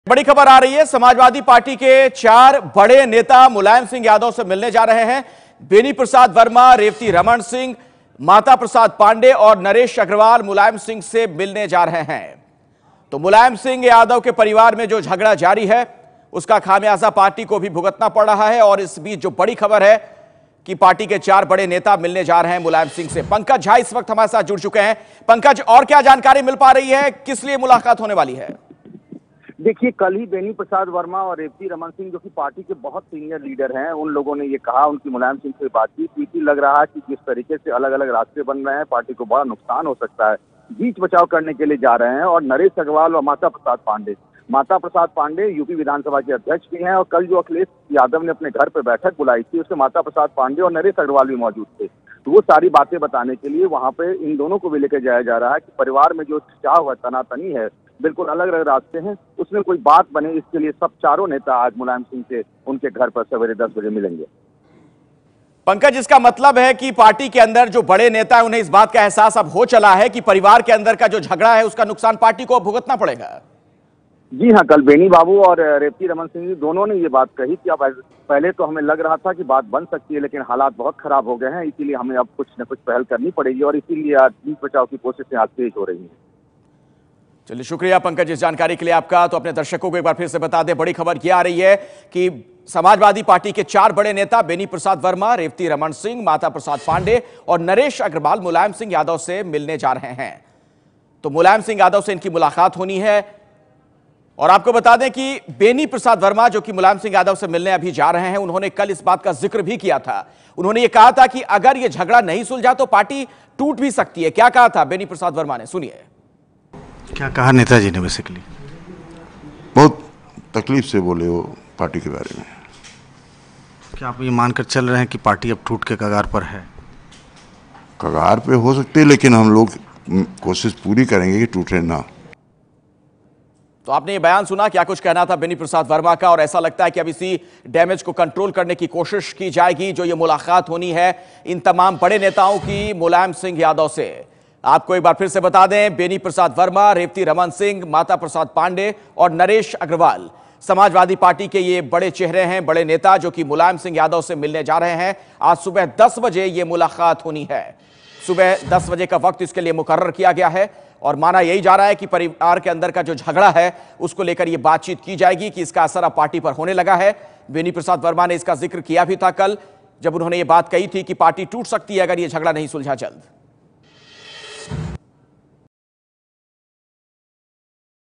बड़ी खबर आ रही है। समाजवादी पार्टी के 4 बड़े नेता मुलायम सिंह यादव से मिलने जा रहे हैं। बेनी प्रसाद वर्मा, रेवती रमन सिंह, माता प्रसाद पांडे और नरेश अग्रवाल मुलायम सिंह से मिलने जा रहे हैं। तो मुलायम सिंह यादव के परिवार में जो झगड़ा जारी है उसका खामियाजा पार्टी को भी भुगतना पड़ रहा है। और इस बीच जो बड़ी खबर है कि पार्टी के 4 बड़े नेता मिलने जा रहे हैं मुलायम सिंह से। पंकज झा इस वक्त हमारे साथ जुड़ चुके हैं। पंकज, और क्या जानकारी मिल पा रही है, किस लिए मुलाकात होने वाली है? देखिए, कल ही बेनी प्रसाद वर्मा और रेवती रमन सिंह, जो कि पार्टी के बहुत सीनियर लीडर हैं, उन लोगों ने ये कहा, उनकी मुलायम सिंह से बातचीत हुई थी। लग रहा है कि जिस तरीके से अलग अलग रास्ते बन रहे हैं, पार्टी को बड़ा नुकसान हो सकता है। बीच बचाव करने के लिए जा रहे हैं। और नरेश अग्रवाल और माता प्रसाद पांडे यूपी विधानसभा के अध्यक्ष भी हैं। और कल जो अखिलेश यादव ने अपने घर पर बैठक बुलाई थी, उसमें माता प्रसाद पांडे और नरेश अग्रवाल भी मौजूद थे। तो वो सारी बातें बताने के लिए वहां पे इन दोनों को भी लेकर जाया जा रहा है कि परिवार में जो खिंचाव है, तनातनी है, बिल्कुल अलग अलग रास्ते हैं, उसमें कोई बात बने, इसके लिए सब चारों नेता आज मुलायम सिंह से उनके घर पर सवेरे 10 बजे मिलेंगे। पंकज, इसका मतलब है कि पार्टी के अंदर जो बड़े नेता है उन्हें इस बात का एहसास अब हो चला है कि परिवार के अंदर का जो झगड़ा है उसका नुकसान पार्टी को भुगतना पड़ेगा। जी हाँ, कल बेनी बाबू और रेवती रमन सिंह दोनों ने ये बात कही कि अब पहले तो हमें लग रहा था कि बात बन सकती है, लेकिन हालात बहुत खराब हो गए हैं, इसीलिए हमें अब कुछ न कुछ पहल करनी पड़ेगी और इसीलिए आज बीच बचाव की कोशिशें आज तेज हो रही हैं। चलिए, शुक्रिया पंकज इस जानकारी के लिए आपका। तो अपने दर्शकों को एक बार फिर से बता दें, बड़ी खबर यह आ रही है कि समाजवादी पार्टी के 4 बड़े नेता बेनी प्रसाद वर्मा, रेवती रमन सिंह, माता प्रसाद पांडे और नरेश अग्रवाल मुलायम सिंह यादव से मिलने जा रहे हैं। तो मुलायम सिंह यादव से इनकी मुलाकात होनी है। और आपको बता दें कि बेनी प्रसाद वर्मा, जो कि मुलायम सिंह यादव से मिलने अभी जा रहे हैं, उन्होंने कल इस बात का जिक्र भी किया था। उन्होंने ये कहा था कि अगर ये झगड़ा नहीं सुलझा तो पार्टी टूट भी सकती है। क्या कहा था बेनी प्रसाद वर्मा ने, सुनिए। क्या कहा नेताजी ने? बेसिकली बहुत तकलीफ से बोले वो पार्टी के बारे में। क्या आप ये मानकर चल रहे हैं कि पार्टी अब टूट के कगार पर है? कगार पे हो सकती है, लेकिन हम लोग कोशिश पूरी करेंगे कि टूटे ना। तो आपने ये बयान सुना, क्या कुछ कहना था बेनी प्रसाद वर्मा का। और ऐसा लगता है कि अब इसी डैमेज को कंट्रोल करने की कोशिश की जाएगी। जो ये मुलाकात होनी है इन तमाम बड़े नेताओं की मुलायम सिंह यादव से। आपको एक बार फिर से बता दें, बेनी प्रसाद वर्मा, रेवती रमन सिंह, माता प्रसाद पांडे और नरेश अग्रवाल समाजवादी पार्टी के ये बड़े चेहरे हैं, बड़े नेता, जो कि मुलायम सिंह यादव से मिलने जा रहे हैं। आज सुबह 10 बजे ये मुलाकात होनी है। सुबह 10 बजे का वक्त इसके लिए मुकर्रर किया गया है। और माना यही जा रहा है कि परिवार के अंदर का जो झगड़ा है उसको लेकर ये बातचीत की जाएगी कि इसका असर अब पार्टी पर होने लगा है। बेनी प्रसाद वर्मा ने इसका जिक्र किया भी था कल, जब उन्होंने ये बात कही थी कि पार्टी टूट सकती है अगर ये झगड़ा नहीं सुलझा जल्द।